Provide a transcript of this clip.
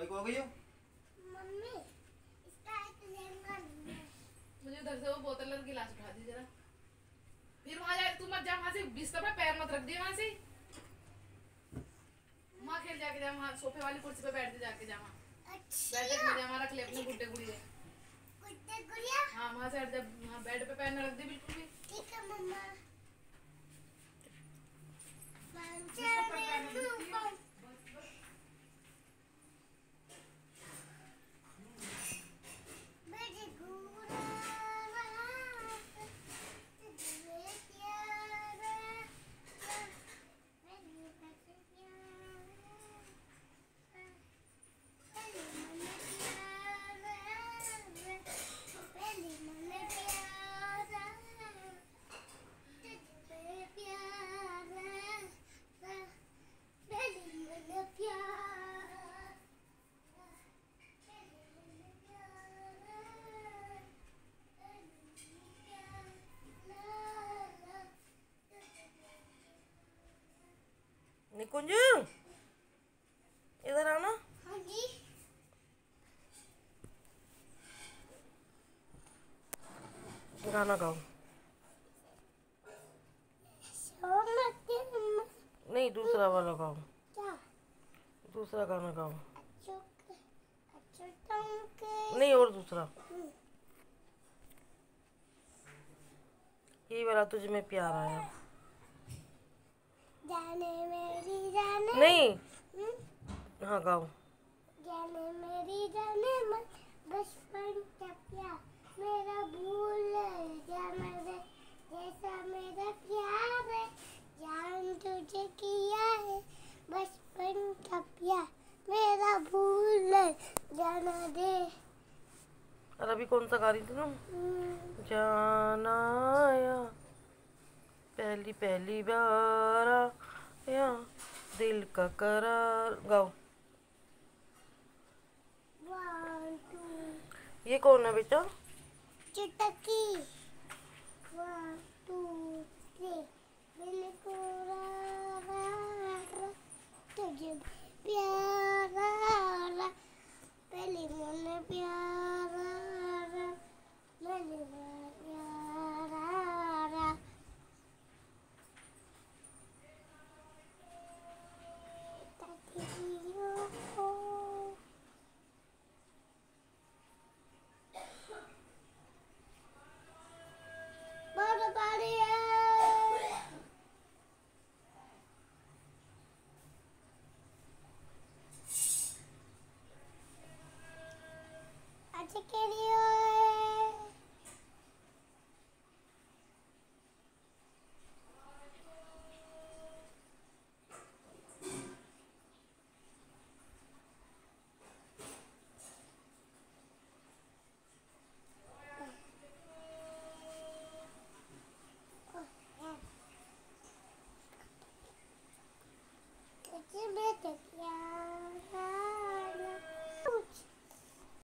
भाई को हो गई हो? मम्मी इसका एक लहंगा नहीं है। मुझे उधर से वो बोतल और गिलास उठा दी जरा। फिर वहां जा, तू मत जा वहां से, बिस्तर पे पैर मत रख दिए वहां से। वहां खेल जाके जा, वहां सोफे वाली कुर्सी पे बैठ जाके जा, वहां अच्छा बैठ के जा, वहां रख ले अपने गुड्डे गुड़िया। गुड्डे गुड़िया। हाँ वहां से हट जा, वहां बेड पे पैर न रख दे बिल्कुल भी। ठीक है मम्मा। निकुंज इधर आना। हाँ जी। गाना गाओ। नहीं दूसरा वाला गाओ। क्या? दूसरा गाना गाओ। अच्छा नहीं और दूसरा। यही वाला तुझ में प्यार आया। जाने मेरी जाने। नहीं हाँ गाओ। जाने मेरी जाने मन बचपन का प्यार मेरा भूल जाना रे जैसा मेरा प्यार है जान तुझे किया है बचपन का प्यार मेरा भूल जाना दे। और अभी कौन सा गा रही थी तुम? जाना आया पहली पहली बार आया दिल का करार। गाओ। 1 2 ये कौन है बेटा? चुटकी 1 2 3 दिल को